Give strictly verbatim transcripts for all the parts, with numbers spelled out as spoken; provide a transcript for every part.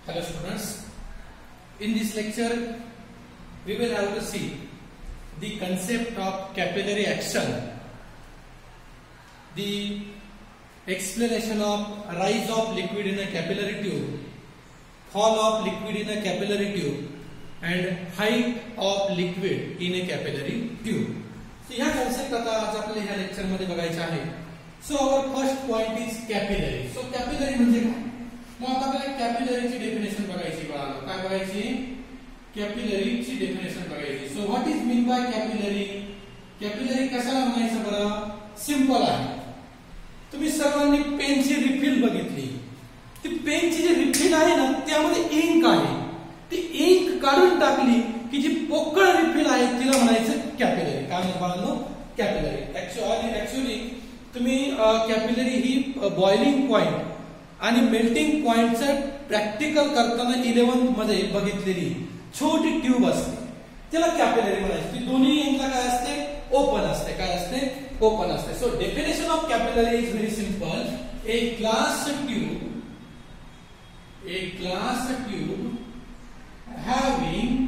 Hello students, in this lecture we will have to see the concept of capillary action, the explanation of rise of liquid in a capillary tube, fall of liquid in a capillary tube and height of liquid in a capillary tube. So ह्या concept आता आज आपल्याला ह्या lecture मध्ये बघायचे आहे. So our first point is capillary. So capillary म्हणजे काय? मग आता आपल्याला कॅपिलरीची डेफिनेशन बघायची बाळांनो. काय बघायची? कॅपिलरीची डेफिनेशन बघायची. So what is mean by capillary? Capillary कशाला म्हणायचं बरं? सिंपल आहे. तुम्ही सर्वांनी पेनची रिफिल बघितली. ती पेनची जी रिफिल आहे ना त्यामध्ये इंक आहे. ती इंक काढून टाकली की जी पोकळ रिफिल आहे तिला म्हणायचं कॅपिलरी. काय म्हणतात बाळांनो? कॅपिलरी. ऍक्च्युअली ऍक्च्युअली तुम्ही कॅपिलरी ही बॉइलिंग पॉइंट आणि मेल्टिंग पॉइंटचं प्रॅक्टिकल करताना इलेव्हन्थ मध्ये बघितलेली छोटी ट्यूब असते त्याला कॅपिलरी म्हणायची. ती दोन्ही एंडला काय असते? ओपन असते. काय असते? ओपन असते. So definition of capillary is very simple. A glass tube a glass tube having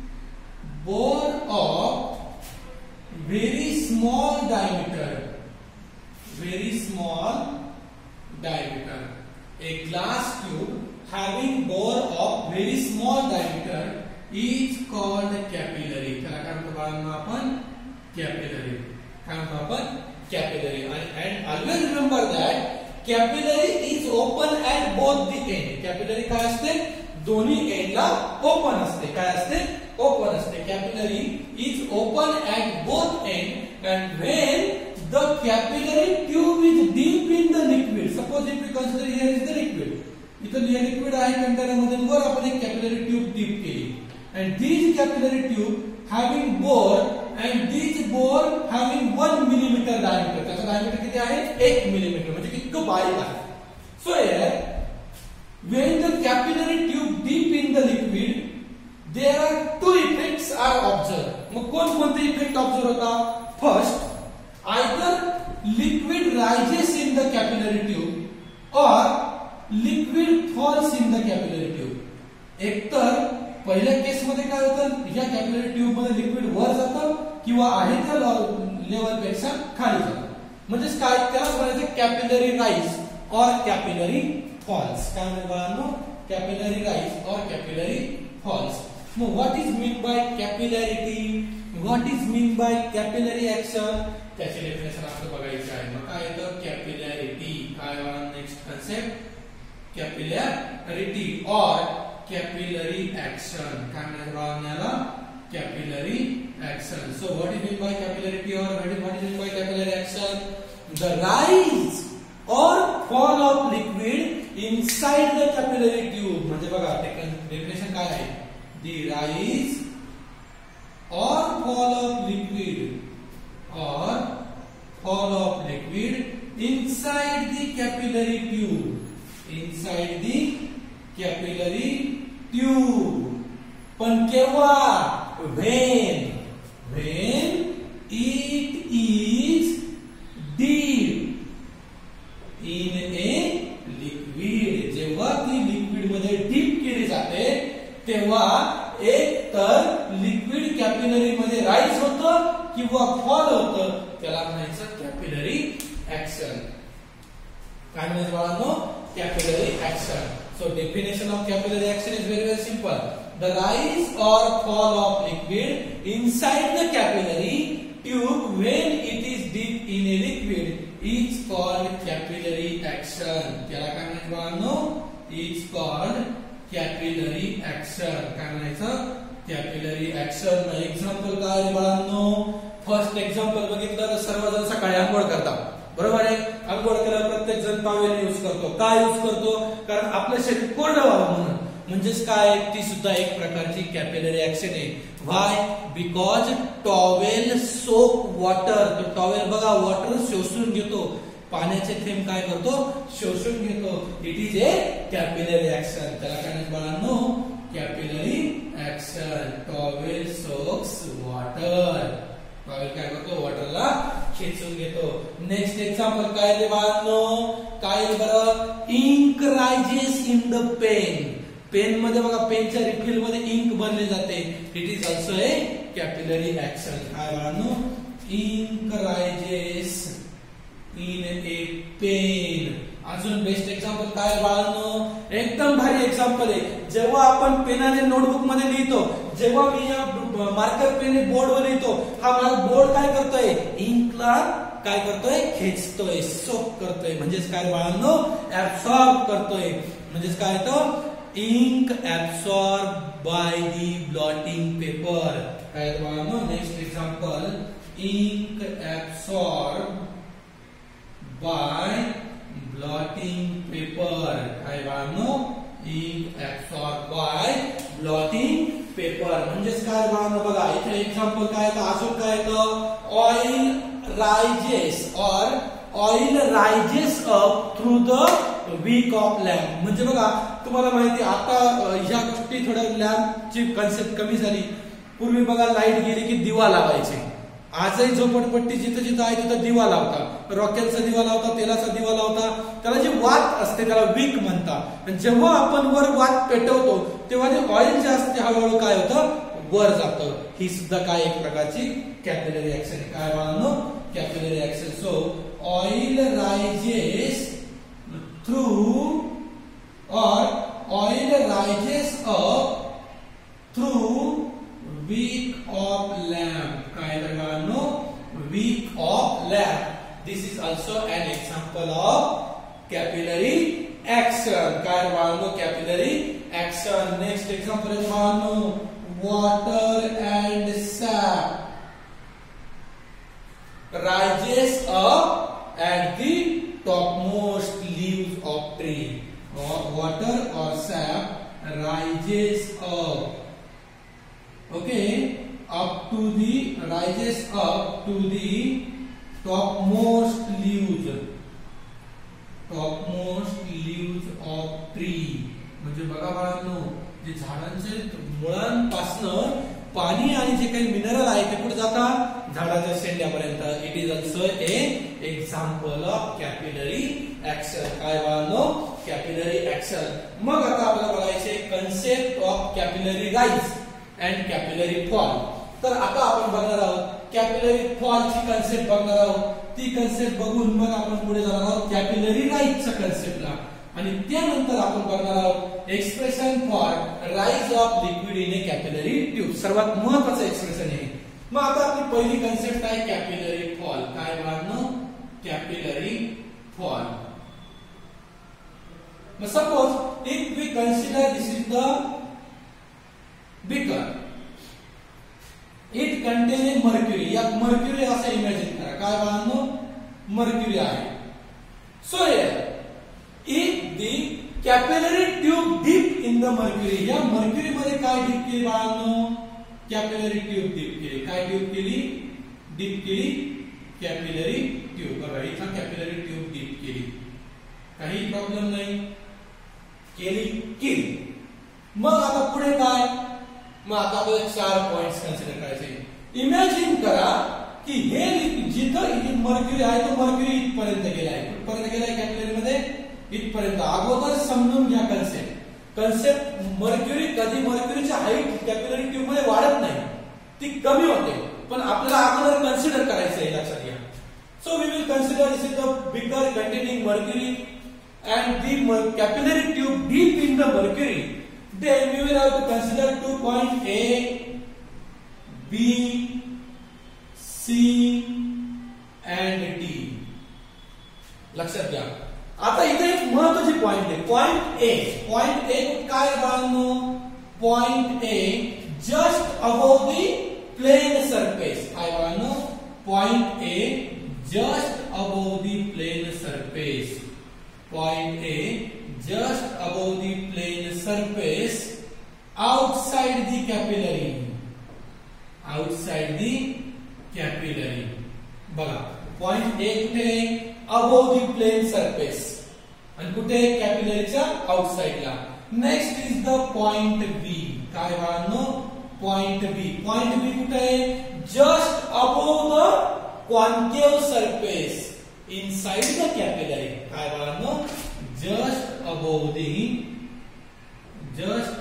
bore of very small diameter very small diameter. A glass tube having bore of very small diameter is called capillary. त्याला काय म्हणतो आपण? capillary. काय म्हणतो आपण? capillary. And always remember that capillary is open at both the end. capillary काय असते? दोन्ही एंडला ओपन असते. काय असते? ओपन असते. capillary is open at both end and when the capillary tube is deep in the liquid. Suppose if we consider here is the liquid. इथं हे लिक्विड आहे कंटेनर मध्ये वर आपण एक कॅपिलरी ट्यूब डीप केली and these capillary tube having bore and these bore having one millimeter diameter. त्याचा diameter किती आहे? एक मिलीमीटर. म्हणजे इतकं बारीक आहे. So here when the capillary tube deep in the liquid there are two effects are observed. मग कोण कोणते इफेक्ट ऑब्झर्व होता? First either liquid rises in the capillary tube or liquid falls in the capillary tube. एकतर पहिल्या केस मध्ये काय होतं? या कॅपिलरी ट्यूब मध्ये लिक्विड वर जातं किंवा आहे त्या लेवल पेक्षा खाली जातं. म्हणजे काय त्याला म्हणायचं कॅपिलरी राईज और कॅपिलरी फॉल्स. काय म्हणतात बाळांनो? कॅपिलरी राईज और कॅपिलरी फॉल्स. मग what is mean by capillarity? What is mean by capillary action? त्याची डेफिनेशन आपल्याला बघायची आहे. मग काय येतं? कॅपिलॅरिटी. काय नेक्स्ट कन्सेप्ट? कॅपिलॅरिटी और कॅपिलरी ऍक्शन. काय म्हणतात याला? Capillary action. So what is mean by capillarity और what is what is by capillary action? The rise और fall of liquid inside the capillary tube. म्हणजे बघा डेफिनेशन काय आहे? The rise or fall of liquid or fall of liquid inside the capillary tube inside the capillary tube. पण केव्हा? when when it is deep in a liquid. जेव्हा ती liquid मध्ये deep केली जाते तेव्हा एक तर लिक्विड कॅपिलरी मध्ये राईज होतं किंवा फॉल होतं. त्याला म्हणायचं कॅपिलरी ऍक्शन. काय म्हणायचं बाळांनो? Capillary action. So definition of capillary action is very very simple. The rise और fall of liquid inside the capillary tube when it is dip in a liquid is called capillary action. त्याला काय म्हणायचं बाळांनो? Is called capillary action. काय म्हणायचं? Capillary action. Example काय बाळांनो? First example बघितलं तर सर्वजण सकाळी आंघोळ करतात. बरोबर आहे? आंघोळ केल्यावर प्रत्येक जण टॉवेल यूज करतो. काय यूज करतो? कारण आपलं शरीर कोरडं व्हावं म्हणून. म्हणजेच काय? ती सुद्धा एक प्रकारची कॅपिलरी ऍक्शन आहे. Why? Because towel soak water. तो टॉवेल बघा वॉटर शोषून घेतो. पाण्याचे थेंब काय करतो? शोषून घेतो. It is a capillary action. त्याला काय म्हणतात बाळांनो? Capillary action. Towel soaks water. Towel काय करतो? वॉटरला खेचून घेतो. नेक्स्ट एक्झाम्पल काय ते बाळांनो? काय बरं? Ink rises in the pen. Pen मध्ये बघा पेनच्या रिफिल मध्ये इंक बनले जाते. It is also a capillary action. काय बाळांनो, ink rises in a pen. अजून बेस्ट एक्झाम्पल काय बाळांनो, एकदम भारी एक्झाम्पल आहे. जेव्हा आपण पेनाने नोटबुक मध्ये लिहितो, जेव्हा मी या मार्कर पेन बोर्डवर लिहितो, हा माझा बोर्ड काय करतोय, इंकला काय करतोय, खेचतोय, सोक करतोय. म्हणजेच काय बाळांनो, ऍब्सॉर्ब करतोय. म्हणजेच काय तो ink absorb by the blotting paper. काय बाळांनो, next example, ink absorb by blotting paper. काय बाळांनो, ink absorb by blotting paper. म्हणजेच काय बाळांनो, बघा इथे एक्झाम्पल काय येतं, अजून काय येतं, oil rises or oil rises up through the wick of lamp. म्हणजे बघा तुम्हाला माहिती आता ह्या गोष्टी थोड्या लॅम्पची कन्सेप्ट कमी झाली. पूर्वी बघा लाईट गेली की दिवा लावायचे. आजही झोपडपट्टी जिथं जिथं आहे तिथं दिवा लावतात. रॉकेलचा दिवा लावतात, तेलाचा दिवा लावतात. त्याला जी वात असते त्याला विक म्हणतात. जेव्हा आपण वर वात पेटवतो तेव्हा जे ऑइल जे असते हळूहळू काय होतं, वर जातं. ही सुद्धा काय एक प्रकारची कॅपिलरी ऍक्शन आहे. काय बाळांनो, capillary action. So oil rises through और oil rises up through wick of lamp. काय बाळांनो, wick of lamp. This is also an example of capillary action. काय बाळांनो, capillary action. Next example is बाळांनो, water and sap rises up at the topmost leaves of tree. Water or sap rises up, okay, up to the rises up to the topmost leaves, topmost leaves of tree. म्हणजे बघा बाळांनो, जे झाडांचे मुळांपासनं पाणी आणि जे काही मिनरल आहे ते कुठे जातात, झाडाच्या शेंड्यापर्यंत. It is also a example of capillary action. काय बाळांनो, कॅपिलरी ऍक्शन. मग आता आपल्याला बघायचे concept of capillary rise and capillary fall. तर आता आपण बघणार आहोत कॅपिलरी फॉलची कन्सेप्ट बघणार आहोत. ती कन्सेप्ट बघून मग आपण पुढे जाणार आहोत कॅपिलरी राईजच्या कन्सेप्टला. आणि त्यानंतर आपण बघणार आहोत expression for rise of liquid in a capillary tube. सर्वात महत्वाचं एक्सप्रेशन आहे. मग आता आपली पहिली कन्सेप्ट आहे कॅपिलरी फॉल. काय बाळांनो, कॅपिलरी फॉल. मग suppose if we consider this is the beaker, it contain a mercury. या मर्क्युरी असं इमॅजिन करा. काय बाळांनो, मर्क्युरी आहे. So if the capillary tube dip in the mercury, या मर्क्युरी मध्ये काय डिप केली बाळांनो, कॅपिलरी ट्यूब डिप केली. काय डिप केली, डिप केली कॅपिलरी ट्यूब. बघा इथं कॅपिलरी ट्यूब डिप केली, काही प्रॉब्लेम नाही, केली केली. मग आता पुढे काय, मग आता आपल्याला चार पॉइंट्स कन्सिडर करायचे. इमॅजिन करा की हे जिथं मर्क्युरी आहे तो मर्क्युरी इथपर्यंत गेलाय. कुठपर्यंत गेलाय कॅपिलरी मध्ये, इथपर्यंत. अगोदर समजून घ्या कन्सेप्ट. कन्सेप्ट मर्क्युरी कधी मर्क्युरीची हाईट कॅपिलरी ट्यूब मध्ये वाढत नाही, ती कमी होते. पण आपल्याला अगोदर कन्सिडर करायचं आहे, लक्षात घ्या. So we will consider this is the beaker containing mercury and the capillary tube dip in the mercury. Then we will have to consider two points A, B, C and D. लक्षात घ्या. आता इथे एक महत्त्वाची point आहे, point A. Point A काय बाळांनो, point A just above the plane surface. काय बाळांनो, point A just above the plane surface. Point A just above the plane surface outside the capillary, outside the capillary. बघा point A कुठे, above the plane surface, आणि कुठे, कॅपिलरीच्या आउटसाइडला. Next is the point B. काय बाळांनो, point B. Point B कुठे, just above the concave surface inside the capillary. काय बाळांनो, just above the just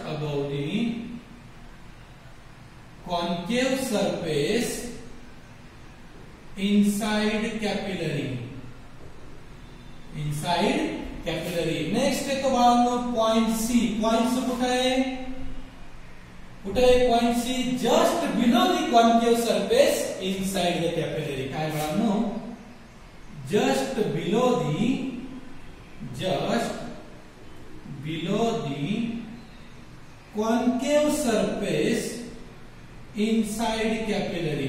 capillary. नेक्स्ट येतो बाळांनो पॉइंट सी. पॉइंट सी कुठे आहे? कुठे आहे point C? Just below the concave surface inside the capillary. काय बाळांनो? Just below the just below the concave surface inside capillary.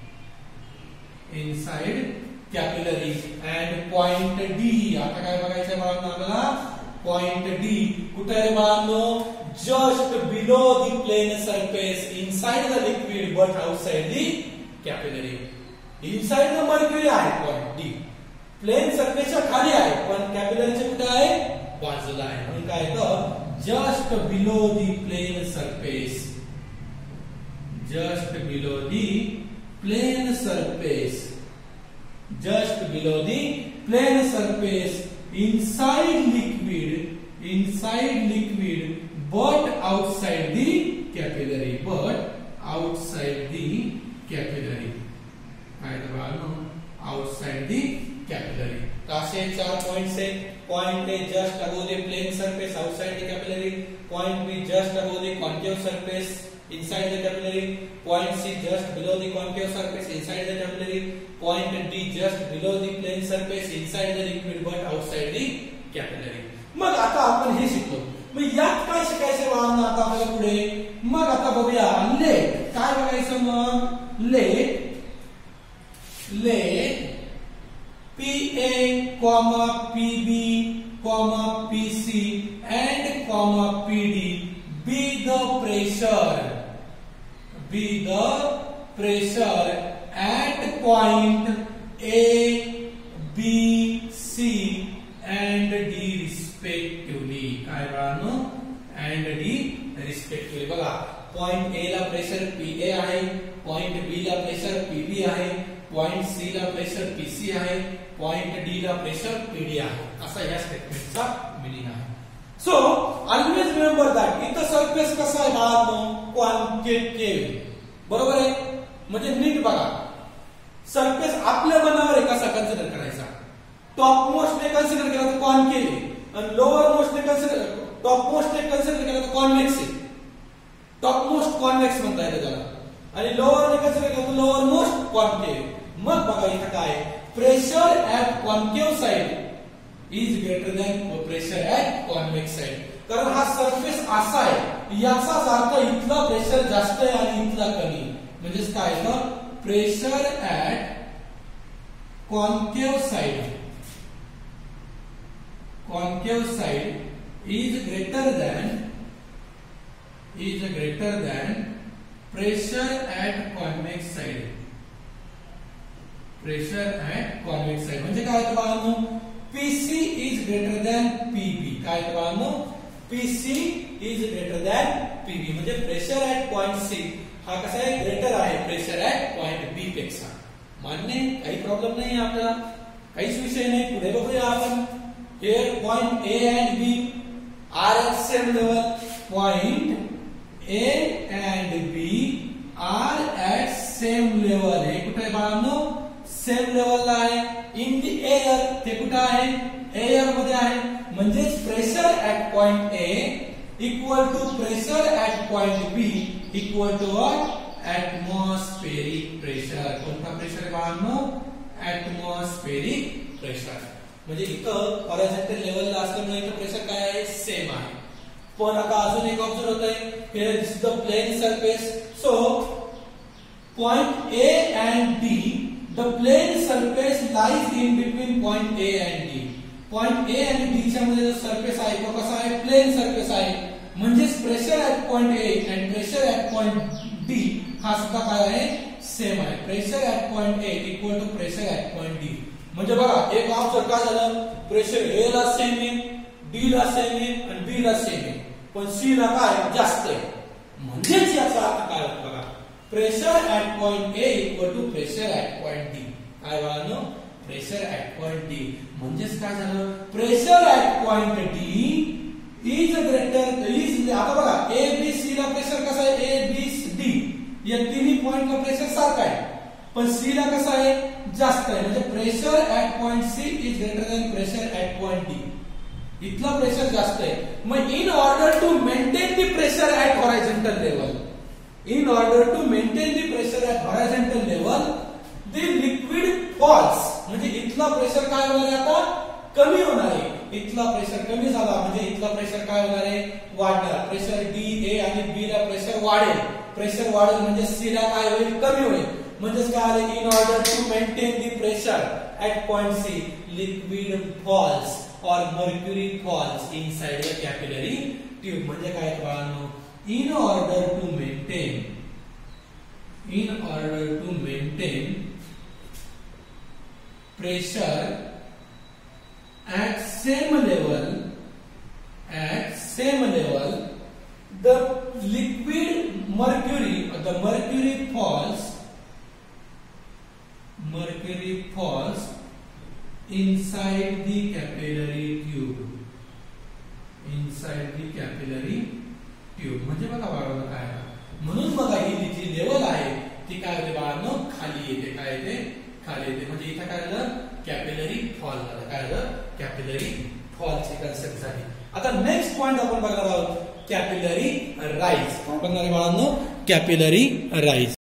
Inside capillary. And point D. आता काय बघायचं बाळांनो आपल्याला? पॉइंट डी कुठे आहे बाळांनो? Just below the plane surface inside the liquid but outside the capillary. Inside the mercury आहे point D. Plane सरफेसच्या खाली आहे पण कॅपिलरीचे कुठे आहे? बाजूला आहे. म्हणून काय येतं? Just below the plane surface. Just below the plane surface. Just below the plane surface inside liquid, inside liquid, but outside the capillary, but outside the capillary. काय बाळांनो? outside the capillary. असे चार पॉइंट्स आहेत. Point A just above the plane surface outside the capillary. Point B just above the concave surface inside the capillary. Point C just below the concave surface inside the capillary. Point D just below the plane surface inside the liquid but outside the capillary. मग आता आपण हे शिकलो. मग यात काय शिकायचं बाळांनो आता आपल्याला पुढे? मग आता बघूया लेट. काय बघायचं मग? Let let P A comma P B comma P C and comma P D be the pressure be the pressure at point A, B, C and D respectively. काय बाळांनो? and D respectively. बघा point A ला pressure P A आहे, point B ला pressure P B आहे, point C ला pressure P C आहे, point D ला प्रेशर P D आहे. असा या स्टेटमेंटचा मीनिंग आहे. So always remember that इथं सरफेस कसा आहे बाळांनो? कॉन्केव्ह. बरोबर आहे? म्हणजे नीट बघा सरफेस आपल्या मनावर आहे कसा कन्सिडर करायचा. टॉप मोस्ट ने कन्सिडर केला तर कॉन्केव्ह आणि लोअर मोस्ट ने कन्सिडर टॉप मोस्ट ने कन्सिडर केला तर कॉन्व्हेक्स आहे. टॉप मोस्ट कॉन्व्हेक्स म्हणता येतं त्याला आणि लोअर ने कन्सिडर केला तर लोअर मोस्ट कॉन्केव्ह. मग बघा इथं काय? Pressure at concave side is greater than pressure at convex side. कारण हा सरफेस असा आहे याचाच अर्थ इथला प्रेशर जास्त आहे आणि इथला कमी. म्हणजे काय आहे? Pressure at concave side concave side is greater than is greater than pressure at convex side. Pressure at convex side म्हणजे काय होतं बाळांनो? P C is greater than P B. काय बाळांनो? P C is greater than P B म्हणजे pressure at point C हा कसा आहे? ग्रेटर आहे प्रेशर ऍट पॉइंट B पेक्षा. मान्य? काही प्रॉब्लेम नाही आपल्याला, काहीच विषय नाही. पुढे बघूया आपण. Here point A and B are at same level. Point A and B are at same level. हे कुठे आहे बाळांनो? सेम लेवलला आहे. इन दी एअर ते कुठे आहे? एअर मध्ये आहे. म्हणजे pressure at point A equal to pressure at point B equal to what? Atmospheric pressure. कोणता प्रेशर आहे बाळांनो? Atmospheric pressure. म्हणजे इथं हॉरिझॉन्टल लेवलला असल्यामुळे इथं प्रेशर काय आहे? सेम आहे. पण आता अजून एक ऑब्झर्व होतंय. Here this is the plane surface. So point A and D the plane surface lies in between point A and D. Point A and D च्या मध्ये जो सरफेस आहे तो कसा आहे? प्लेन सरफेस आहे. म्हणजे pressure at point A and pressure at point D हा सुद्धा काय आहे? सेम आहे. Pressure at point A equal to pressure at point D. म्हणजे बघा एक ऑब्झर्व काय झालं? प्रेशर A ला सेम आहे, D ला सेम आहे आणि B ला सेम आहे. पण C ला काय? जास्त आहे. म्हणजेच याचा अर्थ काय होतो बघा? Pressure at point A equal to pressure at point D. काय बाळांनो? Pressure at point D. म्हणजेच काय झालं? Pressure at point D is greater is. आता बघा ए बी सी ला प्रेशर कसं आहे? ए बी डी या तिन्ही पॉइंटला प्रेशर सारखं आहे पण सी ला कसं आहे? जास्त आहे. म्हणजे pressure at point C is greater than pressure at point D. इथलं प्रेशर जास्त आहे. मग in order to maintain the pressure at horizontal level, in order to maintain the pressure at horizontal level the liquid falls. म्हणजे इथला pressure काय होणार आहे, आता कमी होणार आहे. इथला प्रेशर कमी झाला म्हणजे इथला प्रेशर काय होणार आहे, वाढणार. प्रेशर डी ए आणि बी ला प्रेशर वाढेल. प्रेशर वाढेल म्हणजे सी ला काय होईल, कमी होईल. म्हणजेच काय आले, in order to maintain the pressure at point C liquid falls और mercury falls inside the capillary tube. म्हणजे काय बाळांनो, in order to maintain in order to maintain pressure at same level at same level the liquid mercury or the mercury falls mercury falls inside the capillary tube inside the capillary tube. म्हणजे बघा बाळांनो काय, म्हणून बघा ही जी level आहे ती काय होते बाळांनो, खाली येते. काय येते, खाली येते. म्हणजे इथे काय झालं, कॅपिलरी फॉल झाला. काय झालं, कॅपिलरी फॉलची कन्सेप्ट झाली. आता नेक्स्ट पॉइंट आपण बघणार आहोत, कॅपिलरी राईज. काय बघणार आहे बाळांनो, कॅपिलरी राईज.